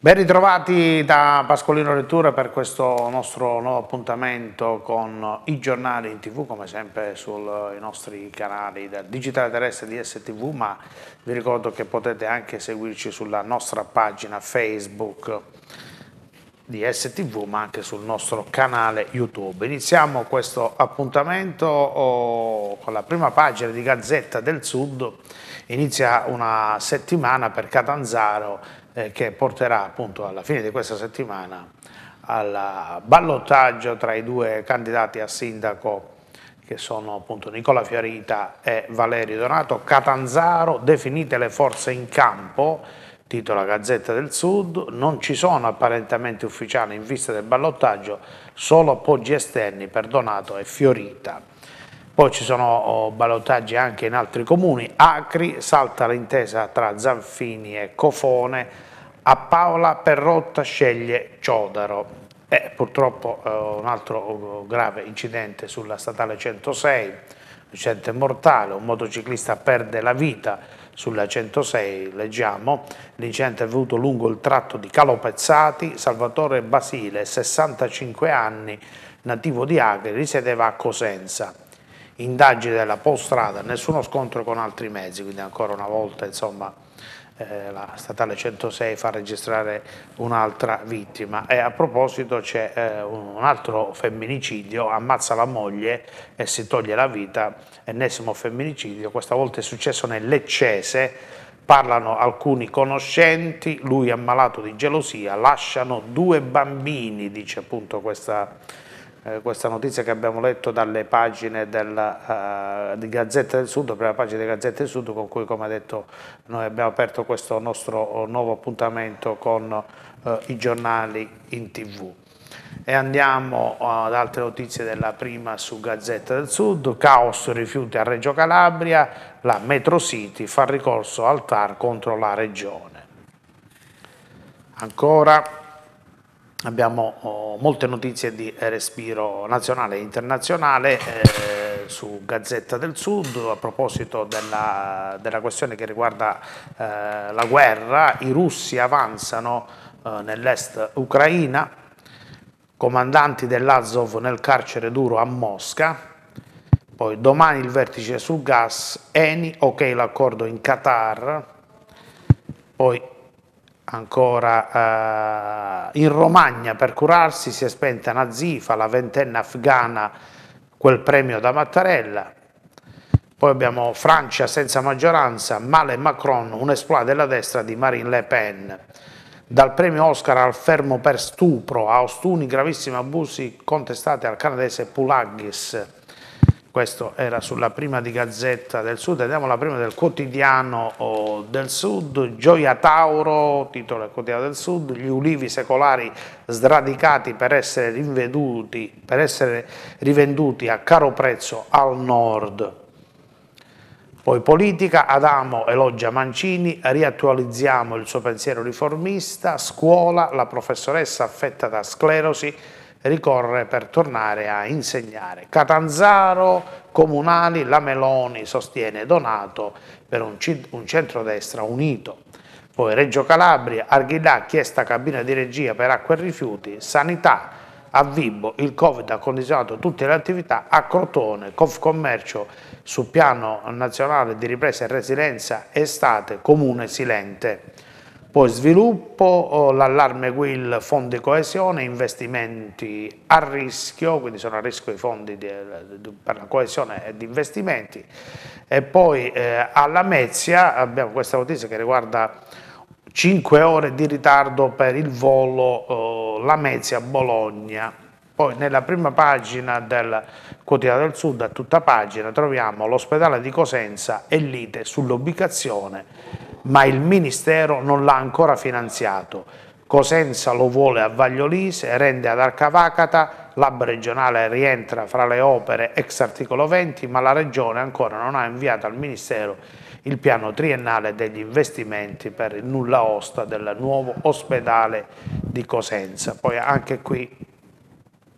Ben ritrovati da Pasqualino Lettura per questo nostro nuovo appuntamento con i giornali in TV, come sempre sui nostri canali del digitale terrestre di STV, ma vi ricordo che potete anche seguirci sulla nostra pagina Facebook di STV, ma anche sul nostro canale YouTube. Iniziamo questo appuntamento con la prima pagina di Gazzetta del Sud. Inizia una settimana per Catanzaro che porterà appunto alla fine di questa settimana al ballottaggio tra i due candidati a sindaco che sono appunto Nicola Fiorita e Valerio Donato. Catanzaro, definite le forze in campo, titola Gazzetta del Sud, non ci sono apparentamenti ufficiali in vista del ballottaggio, solo appoggi esterni per Donato e Fiorita. Poi ci sono ballottaggi anche in altri comuni. Acri, salta l'intesa tra Zanfini e Cofone, a Paola Perrotta sceglie Ciodaro. Purtroppo un altro grave incidente sulla statale 106, incidente mortale, un motociclista perde la vita sulla 106, leggiamo, l'incidente è avvenuto lungo il tratto di Calopezzati. Salvatore Basile, 65 anni, nativo di Acri, risiedeva a Cosenza. Indagine della Poststrada, nessuno scontro con altri mezzi, quindi ancora una volta insomma la statale 106 fa registrare un'altra vittima. E a proposito c'è un altro femminicidio, ammazza la moglie e si toglie la vita, ennesimo femminicidio, questa volta è successo nel Leccese. Parlano alcuni conoscenti, lui è ammalato di gelosia, lasciano 2 bambini, dice appunto questa notizia che abbiamo letto dalle pagine di Gazzetta del Sud, prima pagina di Gazzetta del Sud, con cui, come detto, noi abbiamo aperto questo nostro nuovo appuntamento con i giornali in TV. E andiamo ad altre notizie. Della prima su Gazzetta del Sud, caos rifiuti a Reggio Calabria, la Metro City fa ricorso al TAR contro la regione. Ancora abbiamo molte notizie di respiro nazionale e internazionale su Gazzetta del Sud. A proposito della questione che riguarda la guerra, i russi avanzano nell'est Ucraina, comandanti dell'Azov nel carcere duro a Mosca. Poi domani il vertice sul gas, Eni, ok l'accordo in Qatar. Poi ancora in Romagna per curarsi si è spenta Nazifa, la ventenne afghana, quel premio da Mattarella. Poi abbiamo Francia senza maggioranza, male Macron, un exploit della destra di Marine Le Pen. Dal premio Oscar al fermo per stupro a Ostuni, gravissimi abusi contestati al canadese Pulaggis. Questo era sulla prima di Gazzetta del Sud. Andiamo alla prima del Quotidiano del Sud. Gioia Tauro, titolo del Quotidiano del Sud, gli ulivi secolari sradicati per essere rivenduti a caro prezzo al nord. Poi politica, Adamo elogia Mancini, riattualizziamo il suo pensiero riformista. Scuola, la professoressa affetta da sclerosi ricorre per tornare a insegnare. Catanzaro, comunali, la Meloni sostiene Donato per un centrodestra unito. Poi Reggio Calabria, Arghillà, chiesta cabina di regia per acqua e rifiuti. Sanità, a Vibo il Covid ha condizionato tutte le attività. A Crotone, Confcommercio sul piano nazionale di ripresa e resilienza, estate, comune silente. Poi sviluppo, l'allarme Will, fondi coesione, investimenti a rischio, quindi sono a rischio i fondi per la coesione e di investimenti. E poi a Lamezia abbiamo questa notizia che riguarda 5 ore di ritardo per il volo Lamezia-Bologna. Poi nella prima pagina del Quotidiano del Sud, a tutta pagina, troviamo l'ospedale di Cosenza e lite sull'ubicazione, ma il Ministero non l'ha ancora finanziato. Cosenza lo vuole a Vagliolise, rende ad Arcavacata, l'hub regionale rientra fra le opere ex articolo 20, ma la Regione ancora non ha inviato al Ministero il piano triennale degli investimenti per il nulla osta del nuovo ospedale di Cosenza. Poi anche qui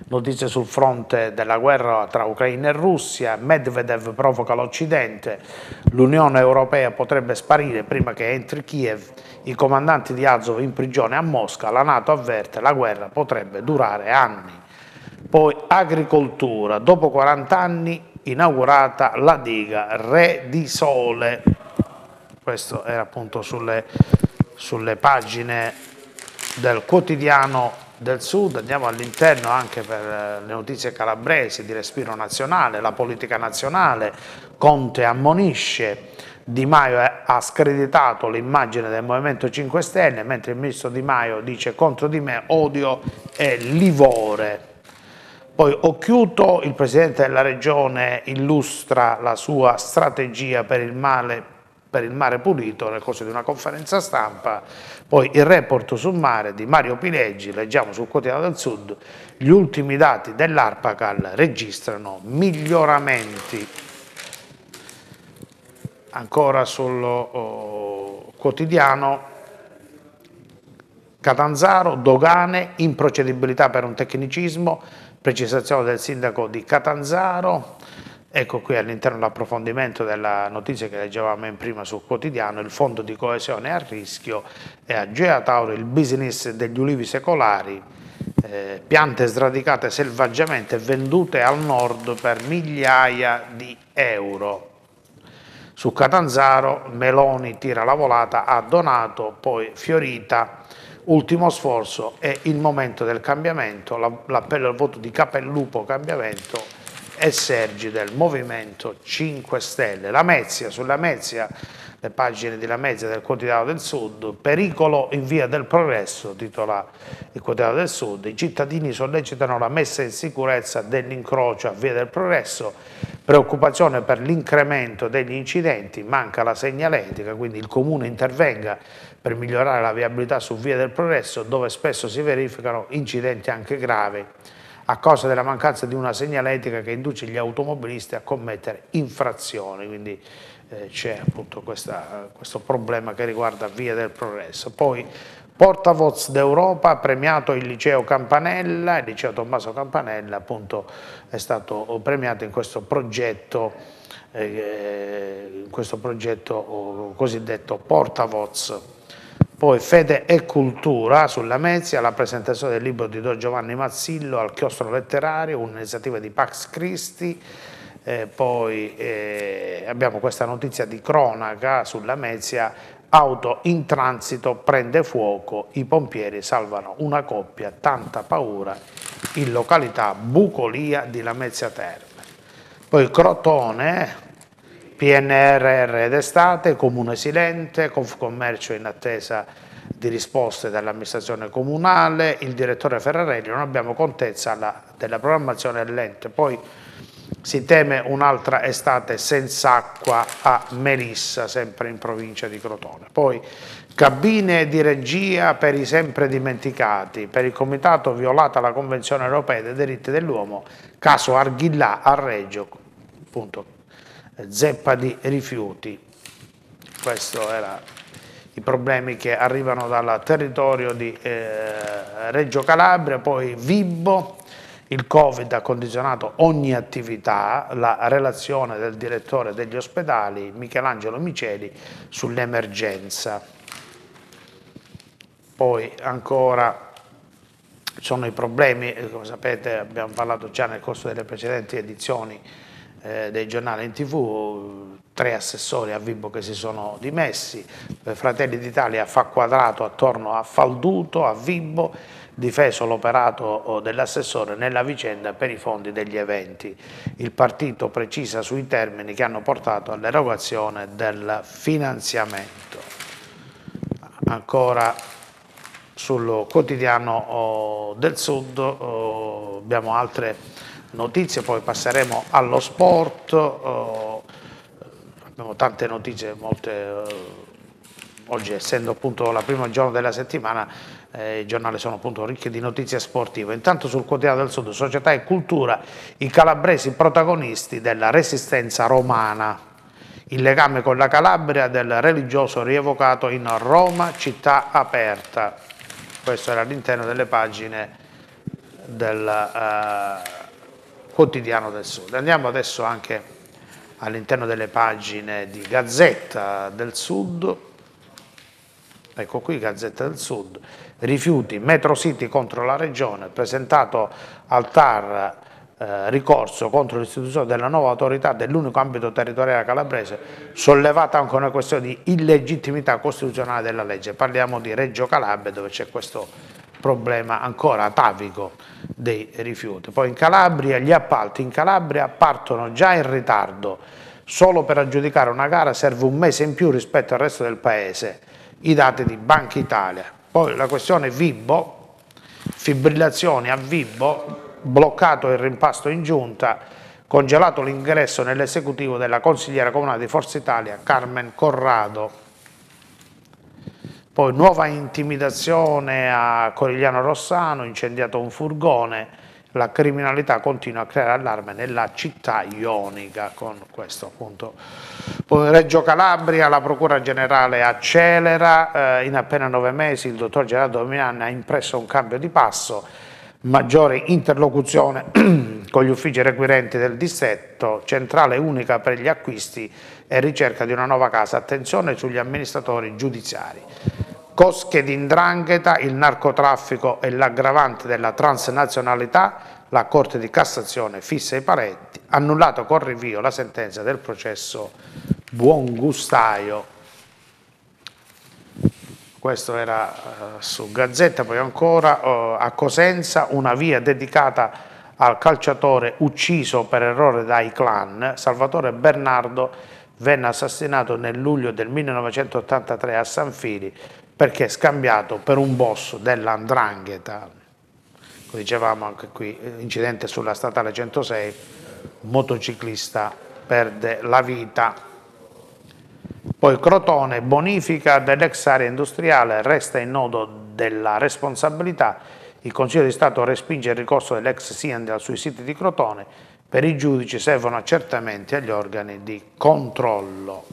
Notizie sul fronte della guerra tra Ucraina e Russia, Medvedev provoca l'Occidente, l'Unione Europea potrebbe sparire prima che entri Kiev, i comandanti di Azov in prigione a Mosca, la NATO avverte la guerra potrebbe durare anni. Poi agricoltura, dopo 40 anni inaugurata la diga Re di Sole, questo era appunto sulle pagine del Quotidiano del Sud. Andiamo all'interno anche per le notizie calabresi di respiro nazionale, la politica nazionale, Conte ammonisce, Di Maio ha screditato l'immagine del Movimento 5 Stelle, mentre il ministro Di Maio dice contro di me odio e livore. Poi Occhiuto, il presidente della regione, illustra la sua strategia per il mare pulito nel corso di una conferenza stampa. Poi il report sul mare di Mario Pileggi, leggiamo sul Quotidiano del Sud, gli ultimi dati dell'Arpacal registrano miglioramenti. Ancora sul quotidiano, Catanzaro, dogane, improcedibilità per un tecnicismo, precisazione del sindaco di Catanzaro. Ecco qui all'interno l'approfondimento della notizia che leggevamo in prima sul quotidiano, il fondo di coesione è a rischio e a Gea Tauro il business degli ulivi secolari, piante sradicate selvaggiamente vendute al nord per migliaia di euro. Su Catanzaro Meloni tira la volata, ha donato, poi Fiorita, ultimo sforzo è il momento del cambiamento, l'appello al voto di Capellupo Cambiamento e Sergi del Movimento 5 Stelle. Lamezia, sulla Lamezia, le pagine di Lamezia del Quotidiano del Sud, pericolo in via del progresso, titola il Quotidiano del Sud, i cittadini sollecitano la messa in sicurezza dell'incrocio a via del progresso, preoccupazione per l'incremento degli incidenti, manca la segnaletica, quindi il Comune intervenga per migliorare la viabilità su via del progresso dove spesso si verificano incidenti anche gravi a causa della mancanza di una segnaletica che induce gli automobilisti a commettere infrazioni, quindi c'è appunto questo problema che riguarda via del progresso. Poi portavoce d'Europa, premiato il liceo Campanella, il liceo Tommaso Campanella appunto è stato premiato in questo progetto cosiddetto portavoce. Poi Fede e Cultura sulla Lamezia, la presentazione del libro di Don Giovanni Mazzillo al chiostro letterario, un'iniziativa di Pax Christi. Poi abbiamo questa notizia di cronaca sulla Lamezia, auto in transito prende fuoco, i pompieri salvano una coppia, tanta paura in località Bucolia di Lamezia Terme. Poi Crotone, PNRR d'estate, comune silente, Confcommercio in attesa di risposte dall'amministrazione comunale, il direttore Ferrarelli, non abbiamo contezza della programmazione dell'ente. Poi si teme un'altra estate senza acqua a Melissa, sempre in provincia di Crotone. Poi cabine di regia per i sempre dimenticati, per il comitato violata la Convenzione Europea dei diritti dell'uomo, caso Arghillà a Reggio, appunto. Zeppa di rifiuti, questi erano i problemi che arrivano dal territorio di Reggio Calabria. Poi Vibo, il Covid ha condizionato ogni attività, la relazione del direttore degli ospedali Michelangelo Miceli sull'emergenza. Poi ancora sono i problemi, come sapete abbiamo parlato già nel corso delle precedenti edizioni dei giornali in TV, 3 assessori a Vibo che si sono dimessi, Fratelli d'Italia fa quadrato attorno a Falduto, a Vibo, difeso l'operato dell'assessore nella vicenda per i fondi degli eventi. Il partito precisa sui termini che hanno portato all'erogazione del finanziamento. Ancora sul Quotidiano del Sud abbiamo altre notizie, poi passeremo allo sport. Abbiamo tante notizie, oggi essendo appunto la prima giorno della settimana i giornali sono appunto ricchi di notizie sportive. Intanto sul Quotidiano del Sud, società e cultura, i calabresi protagonisti della resistenza romana, il legame con la Calabria del religioso rievocato in Roma città aperta. Questo era all'interno delle pagine del Quotidiano del Sud. Andiamo adesso anche all'interno delle pagine di Gazzetta del Sud. Ecco qui Gazzetta del Sud. Rifiuti, Metro City contro la Regione, presentato al TAR ricorso contro l'istituzione della nuova autorità dell'unico ambito territoriale calabrese, sollevata anche una questione di illegittimità costituzionale della legge. Parliamo di Reggio Calabria, dove c'è questo problema ancora atavico dei rifiuti. Poi in Calabria, gli appalti in Calabria partono già in ritardo, solo per aggiudicare una gara serve un mese in più rispetto al resto del paese, i dati di Banca Italia. Poi la questione Vibo, fibrillazioni a Vibo, bloccato il rimpasto in giunta, congelato l'ingresso nell'esecutivo della consigliera comunale di Forza Italia Carmen Corrado. Poi nuova intimidazione a Corigliano Rossano, incendiato un furgone, la criminalità continua a creare allarme nella città ionica con questo appunto. Poi Reggio Calabria, la Procura Generale accelera, in appena 9 mesi il dottor Gerardo Damiani ha impresso un cambio di passo, maggiore interlocuzione con gli uffici requirenti del distretto, centrale unica per gli acquisti e ricerca di una nuova casa, attenzione sugli amministratori giudiziari. Cosche di 'ndrangheta, il narcotraffico e l'aggravante della transnazionalità, la Corte di Cassazione fissa i paletti, annullato con rinvio la sentenza del processo Buongustaio. Questo era su Gazzetta. Poi ancora a Cosenza una via dedicata al calciatore ucciso per errore dai clan. Salvatore Bernardo venne assassinato nel luglio del 1983 a San Fili perché scambiato per un boss dell''ndrangheta. Lo dicevamo anche qui, incidente sulla statale 106, un motociclista perde la vita. Poi Crotone, bonifica dell'ex area industriale, resta in nodo della responsabilità. Il Consiglio di Stato respinge il ricorso dell'ex Siandel sui siti di Crotone. Per i giudici servono accertamenti agli organi di controllo.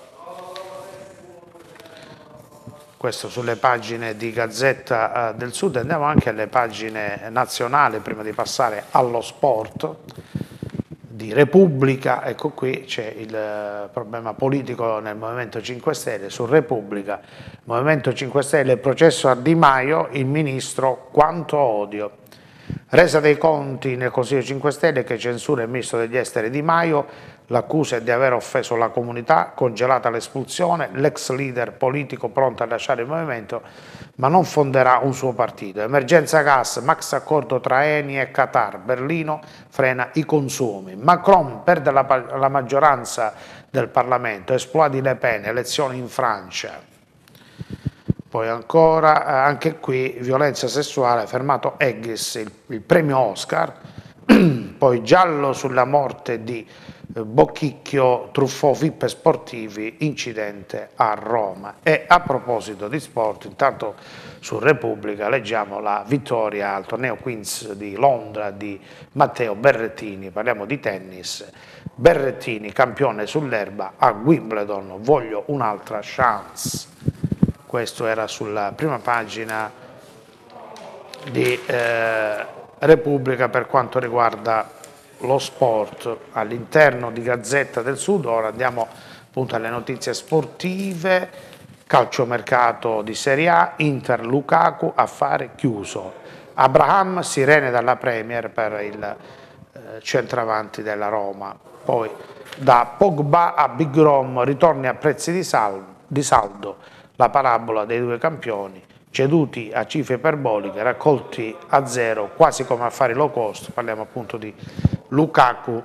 Questo sulle pagine di Gazzetta del Sud. Andiamo anche alle pagine nazionali prima di passare allo sport. Di Repubblica, ecco qui c'è il problema politico nel Movimento 5 Stelle, su Repubblica, Movimento 5 Stelle, processo a Di Maio, il ministro, quanto odio. Resa dei conti nel Consiglio 5 Stelle che censura il ministro degli esteri Di Maio, l'accusa è di aver offeso la comunità, congelata l'espulsione, l'ex leader politico pronto a lasciare il movimento, ma non fonderà un suo partito. Emergenza gas, max accordo tra Eni e Qatar, Berlino frena i consumi. Macron perde la maggioranza del Parlamento, esplodi Le Pen, elezioni in Francia. Poi ancora, anche qui, violenza sessuale, fermato Eggis, il premio Oscar. Poi giallo sulla morte di Bocchicchio, Truffaut, VIP sportivi, incidente a Roma. E a proposito di sport, intanto su Repubblica leggiamo la vittoria al torneo Queens di Londra di Matteo Berrettini, parliamo di tennis. Berrettini, campione sull'erba a Wimbledon, voglio un'altra chance. Questo era sulla prima pagina di Repubblica per quanto riguarda lo sport. All'interno di Gazzetta del Sud ora andiamo appunto alle notizie sportive. Calciomercato di Serie A, Inter Lukaku, affare chiuso. Abraham, sirene dalla Premier per il centravanti della Roma. Poi da Pogba a Big Rom, ritorni a prezzi di saldo, la parabola dei due campioni. Ceduti a cifre iperboliche, raccolti a zero, quasi come affari low cost. Parliamo appunto di Lukaku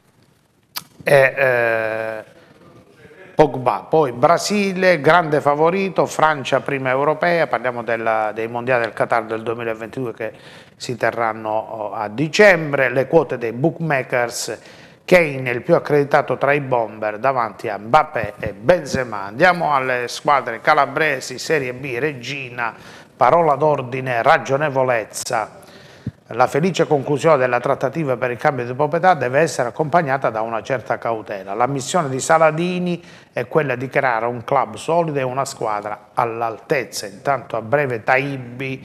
e Pogba. Poi Brasile, grande favorito, Francia prima europea, parliamo dei mondiali del Qatar del 2022 che si terranno a dicembre, le quote dei bookmakers, Kane è il più accreditato tra i bomber davanti a Mbappé e Benzema. Andiamo alle squadre calabresi, Serie B, Reggina, parola d'ordine, ragionevolezza. La felice conclusione della trattativa per il cambio di proprietà deve essere accompagnata da una certa cautela. La missione di Saladini è quella di creare un club solido e una squadra all'altezza. Intanto a breve Taibbi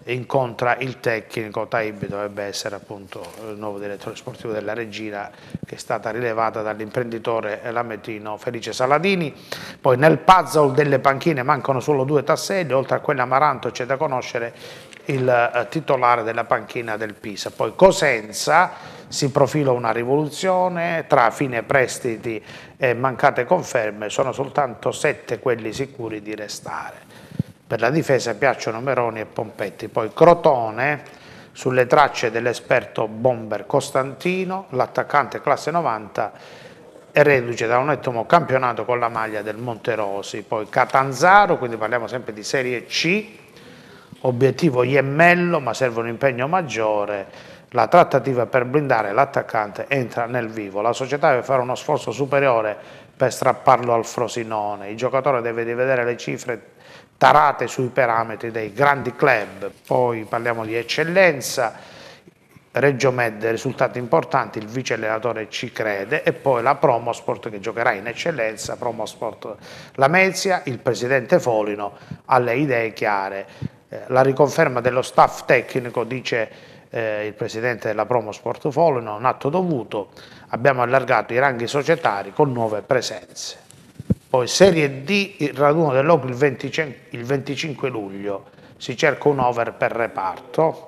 incontra il tecnico. Taib dovrebbe essere appunto il nuovo direttore sportivo della Reggina, che è stata rilevata dall'imprenditore lametino Felice Saladini. Poi nel puzzle delle panchine mancano solo 2 tasselli, oltre a quella Amaranto c'è da conoscere il titolare della panchina del Pisa. Poi Cosenza, si profila una rivoluzione, tra fine prestiti e mancate conferme sono soltanto 7 quelli sicuri di restare. Per la difesa piacciono Meroni e Pompetti. Poi Crotone, sulle tracce dell'esperto bomber Costantino, l'attaccante classe 90 è reduce da un ottimo campionato con la maglia del Monterosi. Poi Catanzaro, quindi parliamo sempre di Serie C, obiettivo Iemmello, ma serve un impegno maggiore. La trattativa per blindare l'attaccante entra nel vivo. La società deve fare uno sforzo superiore per strapparlo al Frosinone. Il giocatore deve rivedere le cifre tarate sui parametri dei grandi club. Poi parliamo di eccellenza. Reggio Med, risultati importanti, il vice allenatore ci crede, e poi la Promosport che giocherà in eccellenza, Promosport Lamezia, il presidente Folino ha le idee chiare. La riconferma dello staff tecnico, dice il presidente della Promosport Folino, un atto dovuto, abbiamo allargato i ranghi societari con nuove presenze. Poi Serie D, il raduno dell'Oco il 25 luglio, si cerca un over per reparto.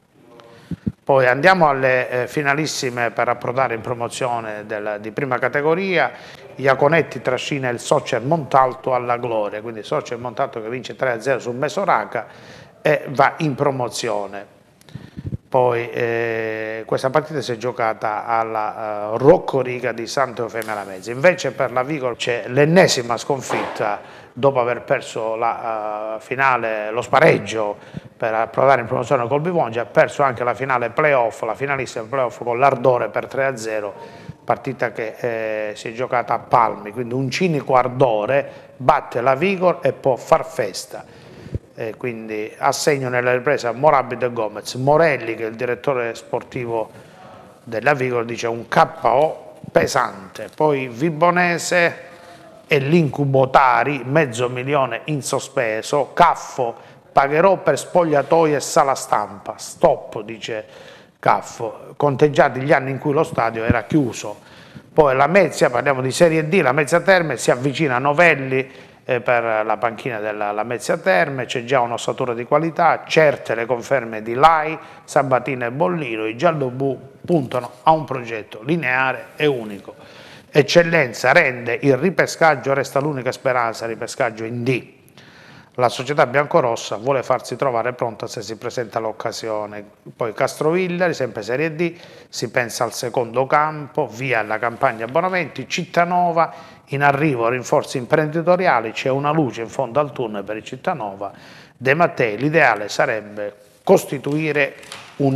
Poi andiamo alle finalissime per approdare in promozione di prima categoria. Iaconetti trascina il Soccer Montalto alla gloria, quindi Soccer Montalto che vince 3-0 su Mesoraca e va in promozione. Poi questa partita si è giocata alla Roccoriga di Sant'Eufemia Lamezia. Invece per la Vigor c'è l'ennesima sconfitta dopo aver perso la finale, lo spareggio per approdare in promozione col Bivongia, ha perso anche la finale playoff, la finalissima playoff con l'Ardore per 3-0, partita che si è giocata a Palmi, quindi un cinico Ardore batte la Vigor e può far festa. Quindi assegno nella ripresa Morabito e Gomez. Morelli, che è il direttore sportivo della Vigor, dice un KO pesante. Poi Vibonese e l'Incubo Tari, 500.000 in sospeso. Caffo, pagherò per spogliatoi e sala stampa. Stop, dice Caffo, conteggiati gli anni in cui lo stadio era chiuso. Poi la Lamezia, parliamo di Serie D, la Lamezia Terme si avvicina a Novelli per la panchina della Lamezia Terme, c'è già un'ossatura di qualità, certe le conferme di Lai, Sabatino e Bollino, i gialloblu puntano a un progetto lineare e unico. Eccellenza rende il ripescaggio, resta l'unica speranza, ripescaggio in D. La società biancorossa vuole farsi trovare pronta se si presenta l'occasione. Poi Castrovillari, sempre Serie D, si pensa al secondo campo, via la campagna abbonamenti. Cittanova, in arrivo rinforzi imprenditoriali, c'è una luce in fondo al tunnel per il Cittanova. De Mattei, l'ideale sarebbe costituire un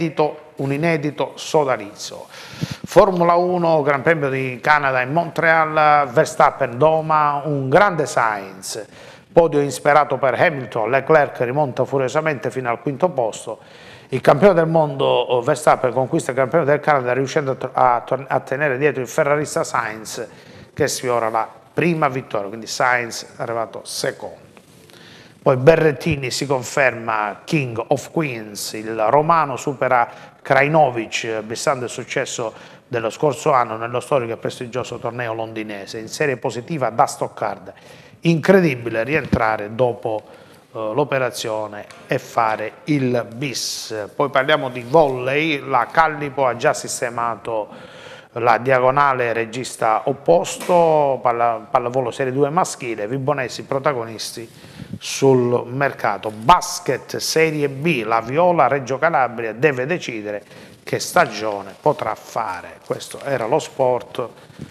inedito sodalizio. Formula 1, Gran Premio di Canada in Montreal, Verstappen doma un grande Sainz. Podio insperato per Hamilton, Leclerc rimonta furiosamente fino al quinto posto. Il campione del mondo Verstappen conquista il Gran Premio del Canada riuscendo a tenere dietro il ferrarista Sainz che sfiora la prima vittoria, quindi Sainz è arrivato secondo. Poi Berrettini si conferma King of Queens, il romano supera Krajinovic, bissando il successo dello scorso anno nello storico e prestigioso torneo londinese. In serie positiva da Stoccarda. Incredibile rientrare dopo l'operazione e fare il bis. Poi parliamo di volley, la Callipo ha già sistemato la diagonale regista opposto, pallavolo Serie 2 maschile, Vibonesi protagonisti sul mercato. Basket Serie B, la Viola Reggio Calabria deve decidere che stagione potrà fare. Questo era lo sport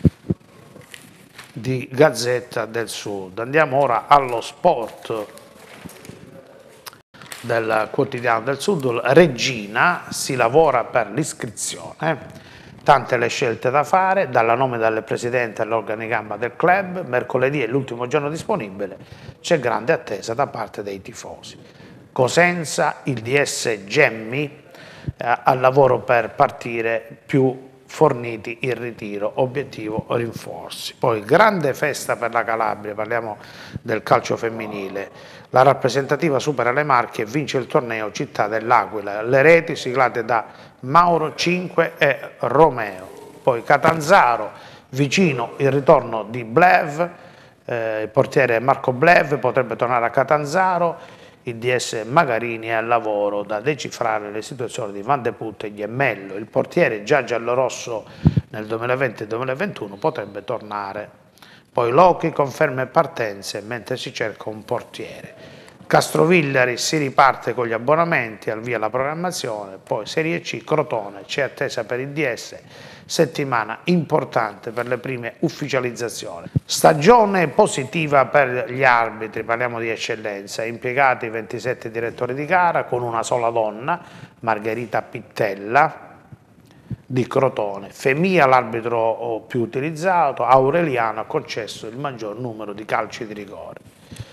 di Gazzetta del Sud. Andiamo ora allo sport del Quotidiano del Sud. Regina, si lavora per l'iscrizione, tante le scelte da fare, dalla nomina del presidente all'organigramma del club. Mercoledì è l'ultimo giorno disponibile, c'è grande attesa da parte dei tifosi. Cosenza, il DS Gemmi al lavoro per partire più forniti in ritiro, obiettivo rinforzi. Poi grande festa per la Calabria, parliamo del calcio femminile, La rappresentativa supera le Marche e vince il torneo Città dell'Aquila. Le reti siglate da Mauro Cinque e Romeo. Poi Catanzaro, vicino il ritorno di Blev, il portiere Marco Blev potrebbe tornare a Catanzaro, il DS Magarini è al lavoro da decifrare le situazioni di Van de Putte e Gemmello. Il portiere già giallorosso nel 2020 e 2021 potrebbe tornare. Poi Lochi conferma partenze mentre si cerca un portiere. Castrovillari si riparte con gli abbonamenti, al via la programmazione. Poi Serie C, Crotone, c'è attesa per il DS, settimana importante per le prime ufficializzazioni. Stagione positiva per gli arbitri, parliamo di eccellenza, impiegati 27 direttori di gara con una sola donna, Margherita Pittella di Crotone. Femia l'arbitro più utilizzato, Aureliano ha concesso il maggior numero di calci di rigore.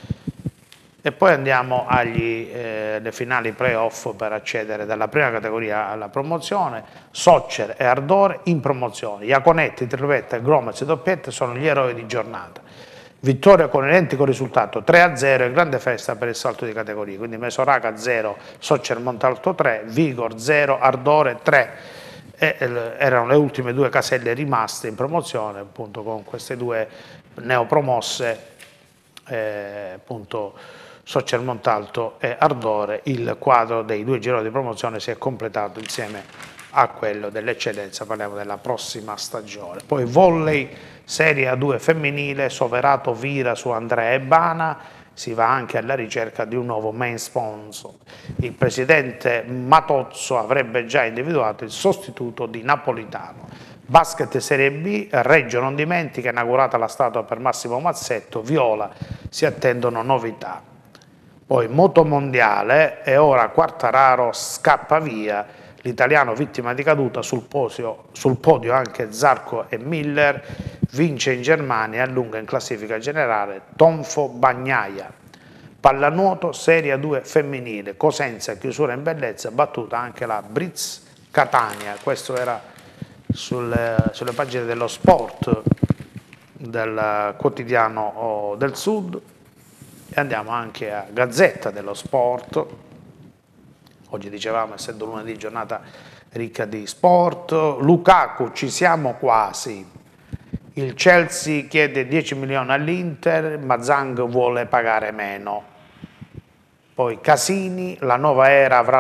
E poi andiamo alle finali playoff per accedere dalla prima categoria alla promozione. Soccer e Ardore in promozione. Iaconetti, Trivetta, Gromez e Doppiette sono gli eroi di giornata. Vittoria con identico risultato 3-0 e grande festa per il salto di categoria. Quindi Mesoraca 0, Soccer Montalto 3, Vigor 0, Ardore 3. Erano le ultime due caselle rimaste in promozione, appunto con queste due neopromosse, appunto Soccer Montalto e Ardore. Il quadro dei due gironi di promozione si è completato insieme a quello dell'eccellenza, parliamo della prossima stagione. Poi volley Serie A2 femminile, Soverato vira su Andrea Ebana, si va anche alla ricerca di un nuovo main sponsor. Il presidente Matozzo avrebbe già individuato il sostituto di Napolitano. Basket Serie B, Reggio non dimentica, inaugurata la statua per Massimo Mazzetto, Viola, si attendono novità. Poi motomondiale e ora Quartararo scappa via, l'italiano vittima di caduta, sul podio anche Zarco e Miller, vince in Germania e allunga in classifica generale Tonfo Bagnaia. Pallanuoto Serie A2 femminile, Cosenza chiusura in bellezza, battuta anche la Briz Catania. Questo era sulle pagine dello sport del quotidiano del Sud. E andiamo anche a Gazzetta dello Sport. Oggi dicevamo, essendo lunedì, giornata ricca di sport. Lukaku, ci siamo quasi. Il Chelsea chiede 10 milioni all'Inter, ma Zhang vuole pagare meno. Poi Casini, la nuova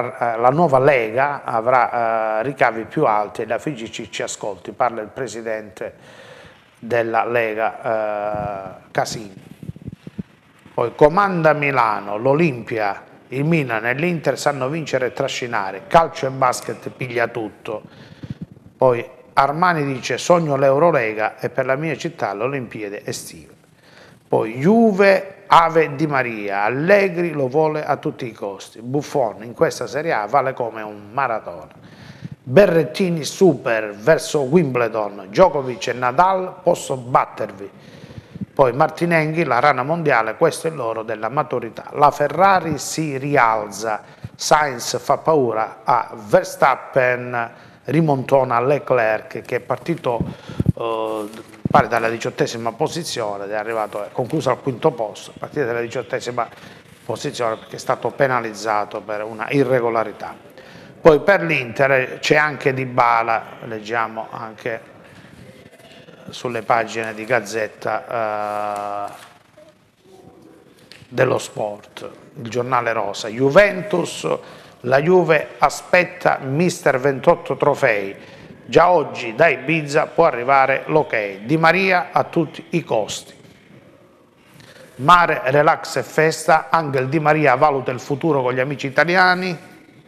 Lega avrà ricavi più alti e la FIGC ci ascolti, parla il presidente della Lega Casini. Poi comanda Milano, l'Olimpia, il Milan e l'Inter sanno vincere e trascinare, calcio e basket piglia tutto. Poi Armani dice sogno l'Eurolega e per la mia città l'Olimpiade estive. Poi Juve, Ave Di Maria, Allegri lo vuole a tutti i costi. Buffon in questa Serie A vale come un maratona. Berrettini super verso Wimbledon, Djokovic e Nadal posso battervi. Poi Martinenghi, la rana mondiale, questo è l'oro della maturità. La Ferrari si rialza, Sainz fa paura a Verstappen, rimontona Leclerc che è partito pare dalla 18ª posizione ed è arrivato, è concluso al quinto posto, a partire dalla 18ª posizione perché è stato penalizzato per una irregolarità. Poi per l'Inter c'è anche Dybala, leggiamo anche sulle pagine di Gazzetta dello Sport, il giornale rosa. Juventus, la Juve aspetta mister 28 trofei, già oggi da Ibiza può arrivare l'ok, Di Maria a tutti i costi. Mare, relax e festa, Angel Di Maria valuta il futuro con gli amici italiani.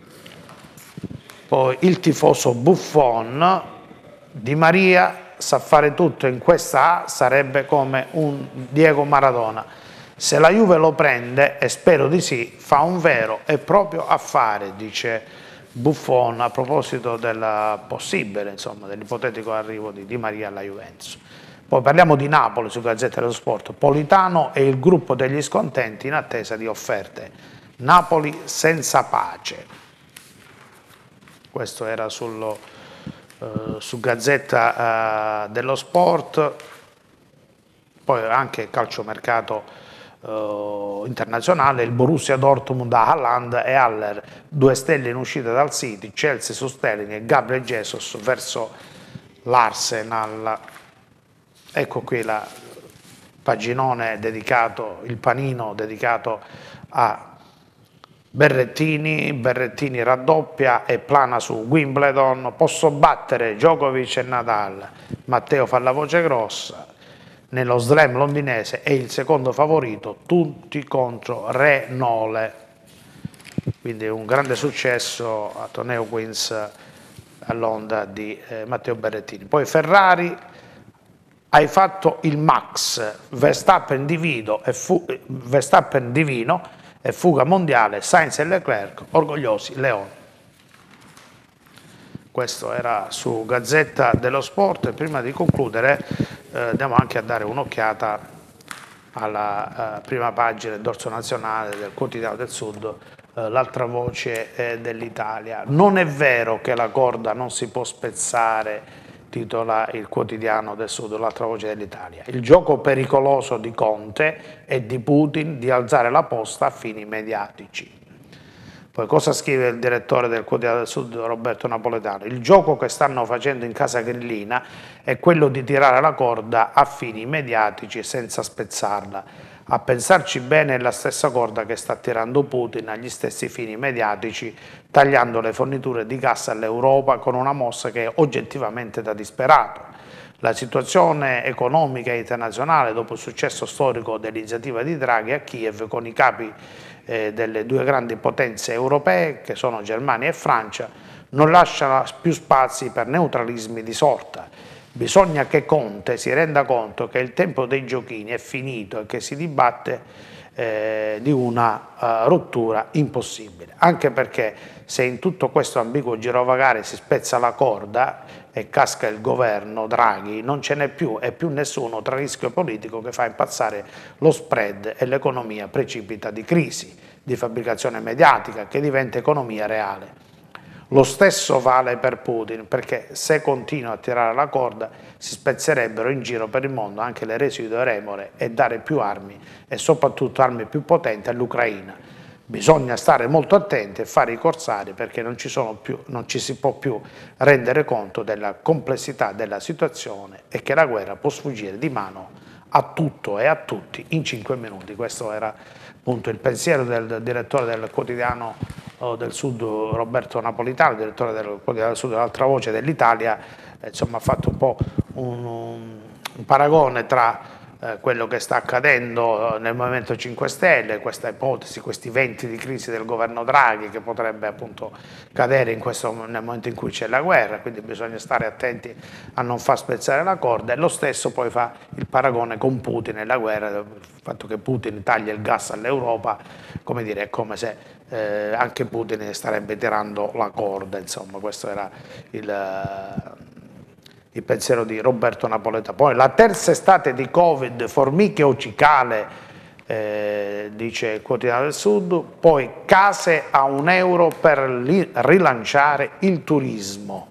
Poi il tifoso Buffon, Di Maria sa fare tutto in questa A, sarebbe come un Diego Maradona. Se la Juve lo prende, e spero di sì, fa un vero e proprio affare, dice Buffon a proposito del possibile, insomma, dell'ipotetico arrivo di Di Maria alla Juventus. Poi parliamo di Napoli su Gazzetta dello Sport. Politano e il gruppo degli scontenti in attesa di offerte. Napoli senza pace. Questo era su Gazzetta dello Sport. Poi anche calciomercato internazionale, il Borussia Dortmund a Haaland e Haller, 2 stelle in uscita dal City, Chelsea su Sterling e Gabriel Jesus verso l'Arsenal. Ecco qui la paginone dedicato, il panino dedicato a Berrettini. Berrettini raddoppia e plana su Wimbledon, posso battere Djokovic e Nadal, Matteo fa la voce grossa, nello slam londinese è il secondo favorito, tutti contro Re Nole, quindi un grande successo a Torneo Queens a Londra di Matteo Berrettini. Poi Ferrari, hai fatto il max, Verstappen divino e fuga mondiale, Sainz e Leclerc, orgogliosi leoni. Questo era su Gazzetta dello Sport. E prima di concludere andiamo anche a dare un'occhiata alla prima pagina del dorso nazionale del Quotidiano del Sud, l'altra voce dell'Italia. Non è vero che la corda non si può spezzare, titola il Quotidiano del Sud, l'altra voce dell'Italia. Il gioco pericoloso di Conte e di Putin di alzare la posta a fini mediatici. Poi cosa scrive il direttore del Quotidiano del Sud, Roberto Napoletano? Il gioco che stanno facendo in casa grillina è quello di tirare la corda a fini mediatici senza spezzarla. A pensarci bene è la stessa corda che sta tirando Putin agli stessi fini mediatici, tagliando le forniture di gas all'Europa con una mossa che è oggettivamente da disperato. La situazione economica internazionale, dopo il successo storico dell'iniziativa di Draghi a Kiev con i capi delle 2 grandi potenze europee, che sono Germania e Francia, non lascia più spazi per neutralismi di sorta. Bisogna che Conte si renda conto che il tempo dei giochini è finito e che si dibatte di una rottura impossibile, anche perché se in tutto questo ambiguo girovagare si spezza la corda e casca il governo Draghi, non ce n'è più e più nessuno tra rischio politico che fa impazzare lo spread e l'economia precipita di crisi, di fabbricazione mediatica che diventa economia reale. Lo stesso vale per Putin, perché se continua a tirare la corda si spezzerebbero in giro per il mondo anche le residue remore e dare più armi e soprattutto armi più potenti all'Ucraina. Bisogna stare molto attenti e fare i corsari perché non ci si può più rendere conto della complessità della situazione e che la guerra può sfuggire di mano a tutto e a tutti in 5 minuti. Questo era appunto il pensiero del direttore del Quotidiano del Sud Roberto Napolitano, direttore del Quotidiano del Sud, l'altra voce dell'Italia. Insomma, ha fatto un po' un paragone tra quello che sta accadendo nel Movimento 5 Stelle, questa ipotesi, questi venti di crisi del governo Draghi che potrebbe appunto cadere nel momento in cui c'è la guerra, quindi bisogna stare attenti a non far spezzare la corda, e lo stesso poi fa il paragone con Putin e la guerra, il fatto che Putin taglia il gas all'Europa, come dire, è come se anche Putin starebbe tirando la corda, insomma questo era il pensiero di Roberto Napoletano. Poi la terza estate di Covid, formiche o cicale, dice il Quotidiano del Sud, poi case a €1 per rilanciare il turismo.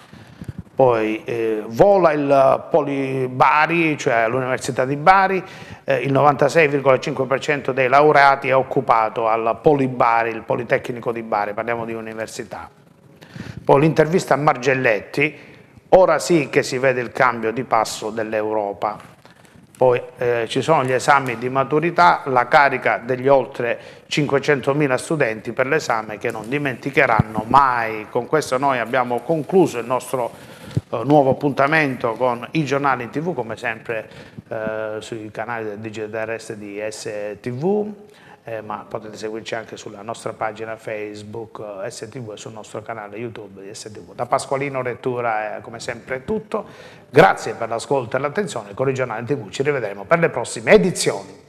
Poi vola il Polibari, cioè l'Università di Bari, il 96,5% dei laureati è occupato al Polibari, il Politecnico di Bari, parliamo di università. Poi l'intervista a Margelletti, ora sì che si vede il cambio di passo dell'Europa. Poi ci sono gli esami di maturità, la carica degli oltre 500.000 studenti per l'esame che non dimenticheranno mai. Con questo noi abbiamo concluso il nostro nuovo appuntamento con i giornali in TV, come sempre sui canali del Digital Terrestre di STV. Ma potete seguirci anche sulla nostra pagina Facebook STV e sul nostro canale YouTube di STV. Da Pasqualino Rettura come sempre è tutto, grazie per l'ascolto e l'attenzione, con i giornali TV ci rivedremo per le prossime edizioni.